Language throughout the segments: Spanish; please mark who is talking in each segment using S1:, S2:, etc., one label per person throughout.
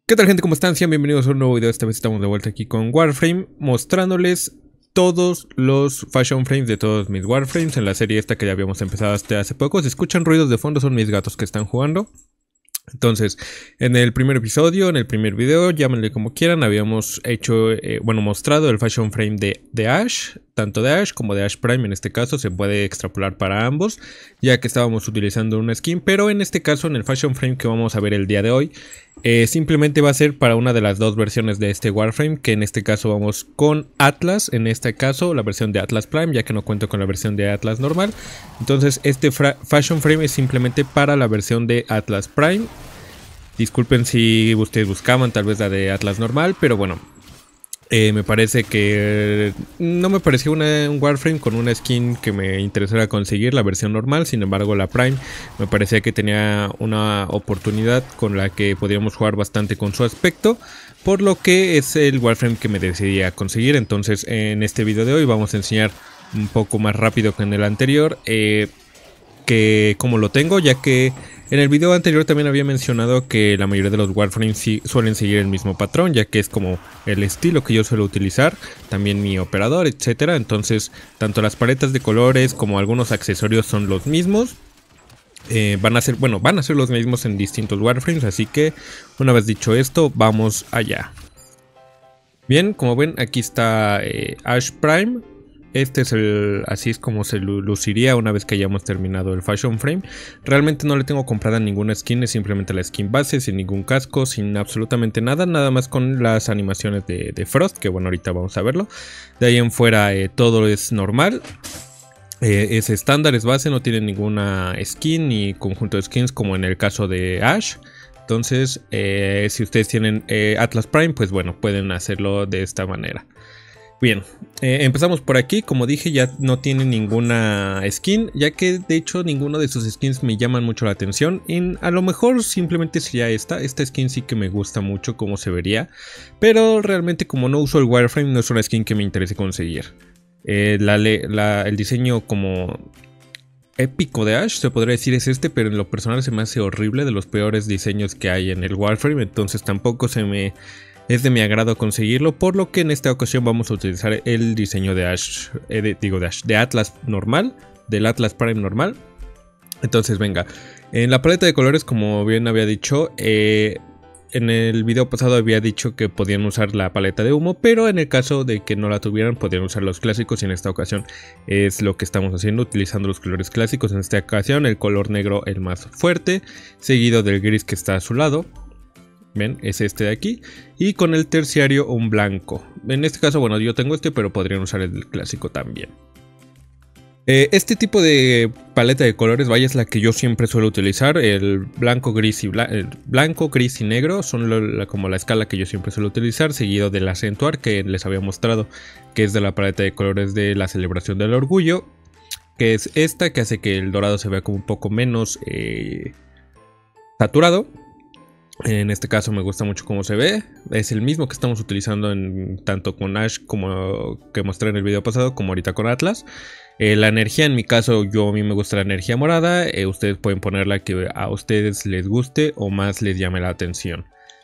S1: ¿Qué tal, gente? ¿Cómo están? Sean bienvenidos a un nuevo video. Esta vez estamos de vuelta aquí con Warframe, mostrándoles todos los fashion frames de todos mis Warframes en la serie esta que ya habíamos empezado hasta hace poco. Si escuchan ruidos de fondo son mis gatos que están jugando. Entonces, en el primer episodio, en el primer video, llámenle como quieran, habíamos hecho, mostrado el fashion frame de Ash, tanto de Ash como de Ash Prime. En este caso se puede extrapolar para ambos, ya que estábamos utilizando una skin, pero en este caso, en el fashion frame que vamos a ver el día de hoy, simplemente va a ser para una de las dos versiones de este Warframe, que en este caso vamos con Atlas, en este caso la versión de Atlas Prime, ya que no cuento con la versión de Atlas normal. Entonces este fashion frame es simplemente para la versión de Atlas Prime. Disculpen si ustedes buscaban tal vez la de Atlas normal, pero bueno, me parece que no me pareció un Warframe con una skin que me interesara conseguir, la versión normal. Sin embargo, la Prime me parecía que tenía una oportunidad con la que podríamos jugar bastante con su aspecto, por lo que es el Warframe que me decidí a conseguir. Entonces en este video de hoy vamos a enseñar un poco más rápido que en el anterior que cómo lo tengo, ya que en el video anterior también había mencionado que la mayoría de los Warframes suelen seguir el mismo patrón, ya que es como el estilo que yo suelo utilizar, también mi operador, etcétera. Entonces, tanto las paletas de colores como algunos accesorios son los mismos. Van a ser los mismos en distintos Warframes, así que una vez dicho esto, vamos allá. Bien, como ven, aquí está Ash Prime. Este es así es como se luciría una vez que hayamos terminado el fashion frame. Realmente no le tengo comprada ninguna skin, es simplemente la skin base, sin ningún casco, sin absolutamente nada, nada más con las animaciones de Frost, que bueno, ahorita vamos a verlo. De ahí en fuera todo es normal, es estándar, es base, no tiene ninguna skin ni conjunto de skins como en el caso de Ash. Entonces, si ustedes tienen Atlas Prime, pues bueno, pueden hacerlo de esta manera. Bien, empezamos por aquí. Como dije, ya no tiene ninguna skin, ya que de hecho ninguno de sus skins me llaman mucho la atención. A lo mejor simplemente sería esta skin sí que me gusta mucho cómo se vería, pero realmente como no uso el Warframe no es una skin que me interese conseguir. El diseño como épico de Ash se podría decir es este, pero en lo personal se me hace horrible, de los peores diseños que hay en el Warframe, entonces tampoco es de mi agrado conseguirlo, por lo que en esta ocasión vamos a utilizar el diseño de Ash, de Atlas normal, del Atlas Prime normal. Entonces venga, en la paleta de colores, como bien había dicho, en el video pasado había dicho que podían usar la paleta de humo, pero en el caso de que no la tuvieran podían usar los clásicos, y en esta ocasión es lo que estamos haciendo, utilizando los colores clásicos. En esta ocasión el color negro el más fuerte, seguido del gris que está a su lado. Ven, es este de aquí. Y con el terciario un blanco. En este caso, bueno, yo tengo este, pero podrían usar el clásico también. Este tipo de paleta de colores, vaya, es la que yo siempre suelo utilizar. El blanco, gris y negro son como la escala que yo siempre suelo utilizar, seguido del acentuar que les había mostrado, que es de la paleta de colores de la celebración del orgullo, que es esta, que hace que el dorado se vea como un poco menos saturado. En este caso me gusta mucho cómo se ve. Es el mismo que estamos utilizando tanto con Ash como que mostré en el video pasado, como ahorita con Atlas. La energía, en mi caso, a mí me gusta la energía morada. Ustedes pueden ponerla que a ustedes les guste o más les llame la atención.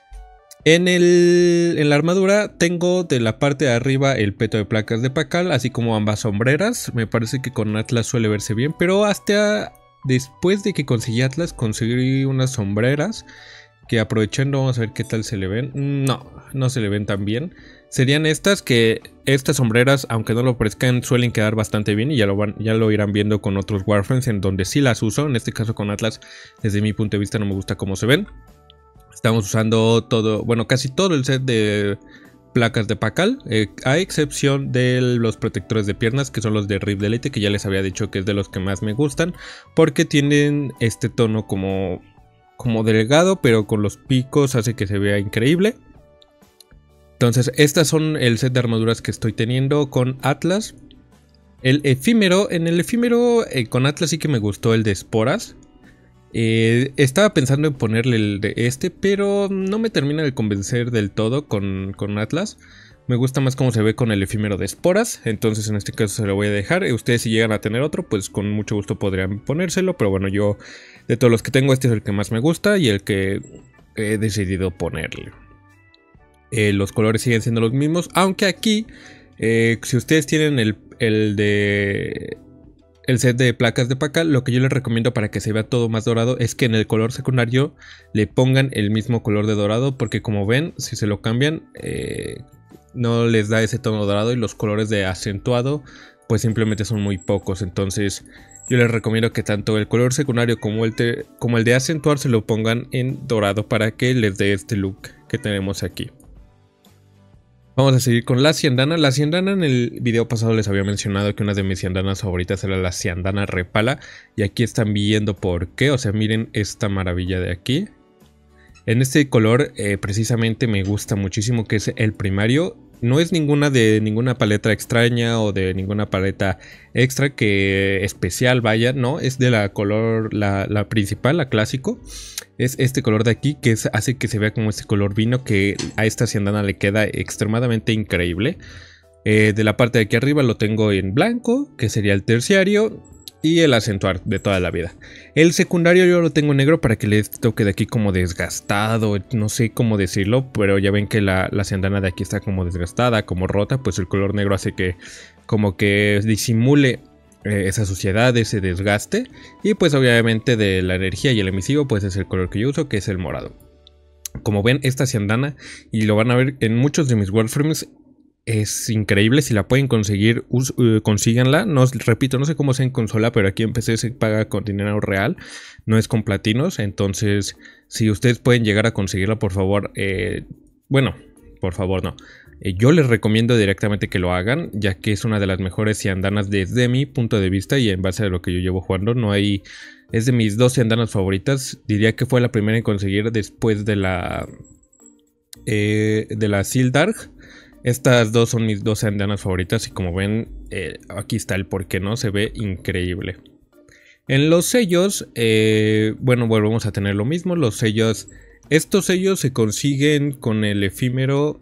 S1: En la armadura tengo de la parte de arriba el peto de placas de Pakal, así como ambas sombreras. Me parece que con Atlas suele verse bien, pero hasta después de que conseguí Atlas, conseguí unas sombreras que, aprovechando, vamos a ver qué tal se le ven. No se le ven tan bien. Serían estas sombreras, aunque no lo parezcan, suelen quedar bastante bien, y ya lo irán viendo con otros Warframes en donde sí las uso. En este caso con Atlas, desde mi punto de vista, no me gusta cómo se ven. Estamos usando casi todo el set de placas de Pakal, a excepción de los protectores de piernas, que son los de Rift Elite, que ya les había dicho que es de los que más me gustan, porque tienen este tono como delgado, pero con los picos hace que se vea increíble. Entonces estas son el set de armaduras que estoy teniendo con Atlas. En el efímero con Atlas sí que me gustó el de esporas. Estaba pensando en ponerle el de pero no me termina de convencer del todo con Atlas. Me gusta más cómo se ve con el efímero de esporas, entonces en este caso se lo voy a dejar. Ustedes, si llegan a tener otro, pues con mucho gusto podrían ponérselo, pero bueno, yo de todos los que tengo, este es el que más me gusta y el que he decidido ponerle. Los colores siguen siendo los mismos, aunque aquí, si ustedes tienen el set de placas de Pacal, lo que yo les recomiendo para que se vea todo más dorado es que en el color secundario le pongan el mismo color de dorado, porque como ven, si se lo cambian, no les da ese tono dorado, y los colores de acentuado pues simplemente son muy pocos. Entonces yo les recomiendo que tanto el color secundario como el de acentuar se lo pongan en dorado para que les dé este look que tenemos aquí. Vamos a seguir con la Ciandana. La Ciandana, en el video pasado les había mencionado que una de mis Ciandanas favoritas era la Ciandana Repala. Y aquí están viendo por qué. O sea, miren esta maravilla de aquí. En este color precisamente me gusta muchísimo, que es el primario. No es ninguna paleta extraña o de ninguna paleta extra que especial, vaya, no, es de la color, la principal, la clásico. Es este color de aquí que hace que se vea como este color vino, que a esta Ciandana le queda extremadamente increíble. De la parte de aquí arriba lo tengo en blanco, que sería el terciario, y el acentuar de toda la vida. El secundario yo lo tengo en negro para que le toque de aquí como desgastado, no sé cómo decirlo, pero ya ven que la Ciandana de aquí está como desgastada, como rota, pues el color negro hace que como que disimule esa suciedad, ese desgaste, y pues obviamente de la energía y el emisivo pues es el color que yo uso, que es el morado. Como ven, esta Ciandana, y lo van a ver en muchos de mis Warframes, es increíble. Si la pueden conseguir, consíganla. No, repito, no sé cómo sea en consola, pero aquí en PC se paga con dinero real, no es con platinos. Entonces, si ustedes pueden llegar a conseguirla, por favor, bueno, por favor no. Yo les recomiendo directamente que lo hagan, ya que es una de las mejores Ciandanas desde mi punto de vista y en base a lo que yo llevo jugando. No hay, es de mis 2 Ciandanas favoritas. Diría que fue la primera en conseguir después de la Sildark. Estas dos son mis 2 Ciandanas favoritas y como ven, aquí está el por qué no, se ve increíble. En los sellos, bueno, volvemos a tener lo mismo. Los sellos, estos sellos se consiguen con el efímero,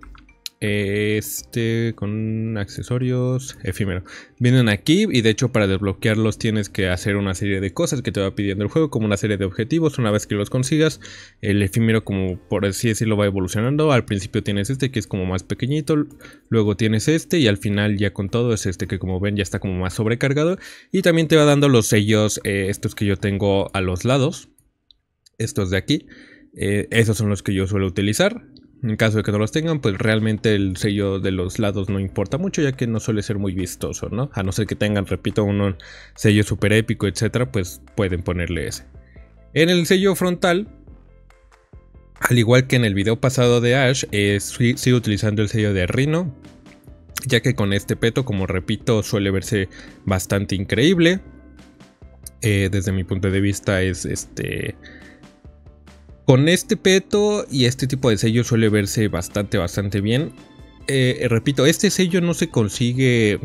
S1: con accesorios efímero. Vienen aquí y de hecho para desbloquearlos tienes que hacer una serie de cosas que te va pidiendo el juego, como una serie de objetivos. Una vez que los consigas, el efímero, como por así decirlo, va evolucionando. Al principio tienes este que es como más pequeñito, luego tienes este y al final ya con todo es este que, como ven, ya está como más sobrecargado. Y también te va dando los sellos, estos que yo tengo a los lados, estos de aquí. Esos son los que yo suelo utilizar. En caso de que no los tengan, pues realmente el sello de los lados no importa mucho, ya que no suele ser muy vistoso, ¿no? A no ser que tengan, repito, un sello super épico, etcétera, pues pueden ponerle ese. En el sello frontal, al igual que en el video pasado de Ash, sigo utilizando el sello de Rhino, ya que con este peto, como repito, suele verse bastante increíble. Desde mi punto de vista es con este peto y este tipo de sello suele verse bastante bien. Repito, este sello no se consigue,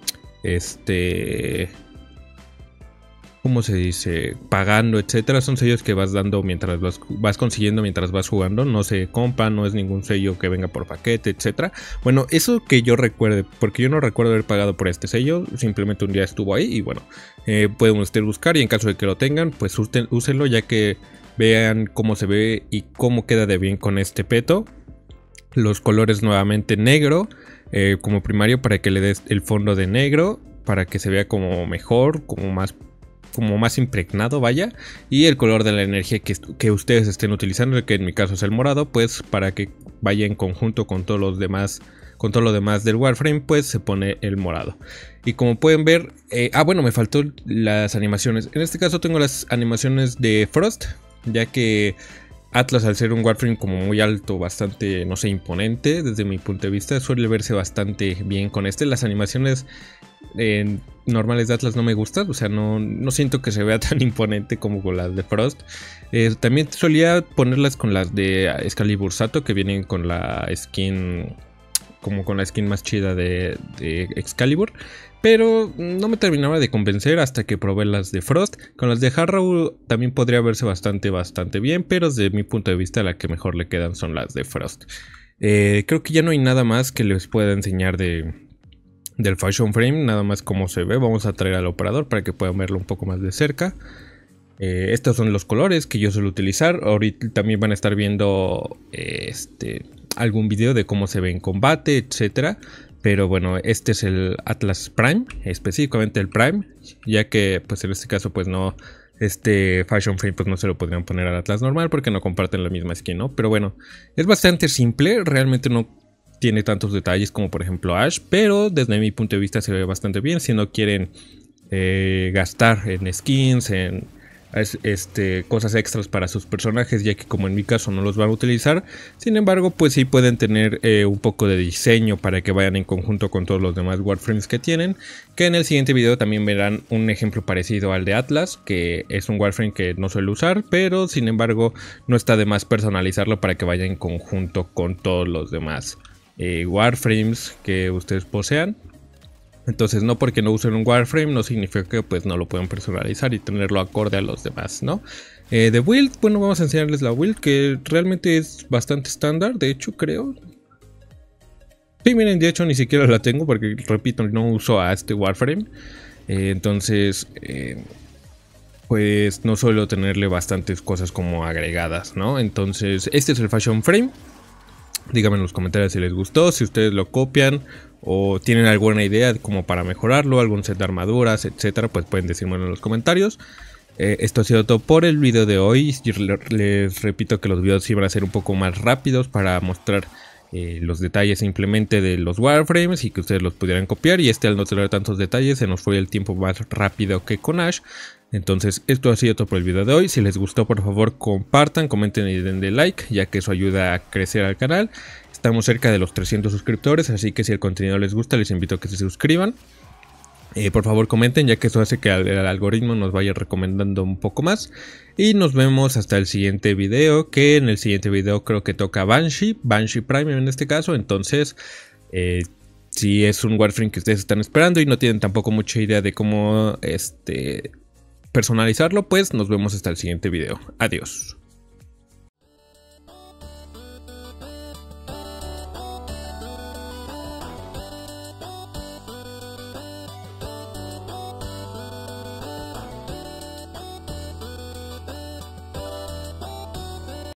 S1: ¿cómo se dice? Pagando, etcétera. Son sellos que vas dando mientras vas consiguiendo mientras vas jugando. No se compra, no es ningún sello que venga por paquete, etcétera. Bueno, eso que yo recuerde, porque yo no recuerdo haber pagado por este sello. Simplemente un día estuvo ahí y bueno, pueden ustedes buscar y en caso de que lo tengan, pues úsenlo, ya que vean cómo se ve y cómo queda de bien con este peto. Los colores nuevamente negro como primario para que le des el fondo de negro, para que se vea como mejor, como más impregnado, vaya. Y el color de la energía que ustedes estén utilizando, que en mi caso es el morado, pues para que vaya en conjunto con todos los demás. Con todo lo demás del Warframe, pues se pone el morado. Y como pueden ver, bueno, me faltó las animaciones. En este caso tengo las animaciones de Frost, ya que Atlas, al ser un Warframe como muy alto, bastante, no sé, imponente desde mi punto de vista, suele verse bastante bien con este. Las animaciones normales de Atlas no me gustan, o sea, no siento que se vea tan imponente como con las de Frost. También solía ponerlas con las de Excalibur Sato, que vienen con la skin, como con la skin más chida de Excalibur. Pero no me terminaba de convencer hasta que probé las de Frost. Con las de Harrow también podría verse bastante bien, pero desde mi punto de vista la que mejor le quedan son las de Frost. Creo que ya no hay nada más que les pueda enseñar del Fashion Frame, nada más cómo se ve. Vamos a traer al operador para que puedan verlo un poco más de cerca. Estos son los colores que yo suelo utilizar. Ahorita también van a estar viendo algún video de cómo se ve en combate, etcétera. Pero bueno, este es el Atlas Prime, específicamente el Prime, ya que pues en este caso pues no, este Fashion Frame pues no se lo podrían poner al Atlas normal porque no comparten la misma skin, ¿no? Pero bueno, es bastante simple, realmente no tiene tantos detalles como por ejemplo Ash, pero desde mi punto de vista se ve bastante bien. Si no quieren gastar en skins, en cosas extras para sus personajes, ya que como en mi caso no los van a utilizar, sin embargo pues sí pueden tener un poco de diseño para que vayan en conjunto con todos los demás Warframes que tienen, que en el siguiente video también verán un ejemplo parecido al de Atlas, que es un Warframe que no suelo usar, pero sin embargo no está de más personalizarlo para que vaya en conjunto con todos los demás Warframes que ustedes posean. Entonces no porque no usen un Warframe no significa que pues no lo pueden personalizar y tenerlo acorde a los demás, ¿no? De build, bueno, vamos a enseñarles la build que realmente es bastante estándar, de hecho creo. Sí, miren, de hecho ni siquiera la tengo porque, repito, no uso a este Warframe. Entonces, pues no suelo tenerle bastantes cosas como agregadas, ¿no? Entonces, este es el Fashion Frame. Díganme en los comentarios si les gustó, si ustedes lo copian o tienen alguna idea como para mejorarlo, algún set de armaduras, etcétera, pues pueden decírmelo en los comentarios. Esto ha sido todo por el video de hoy. Les repito que los videos sí van a ser un poco más rápidos para mostrar los detalles simplemente de los Warframes y que ustedes los pudieran copiar. Y al no tener tantos detalles se nos fue el tiempo más rápido que con Ash. Entonces esto ha sido todo por el video de hoy. Si les gustó, por favor compartan, comenten y denle like, ya que eso ayuda a crecer al canal. Estamos cerca de los 300 suscriptores, así que si el contenido les gusta les invito a que se suscriban. Por favor comenten, ya que eso hace que el algoritmo nos vaya recomendando un poco más. Y nos vemos hasta el siguiente video, que en el siguiente video creo que toca Banshee Prime en este caso. Entonces si es un Warframe que ustedes están esperando y no tienen tampoco mucha idea de cómo personalizarlo, pues nos vemos hasta el siguiente video. Adiós.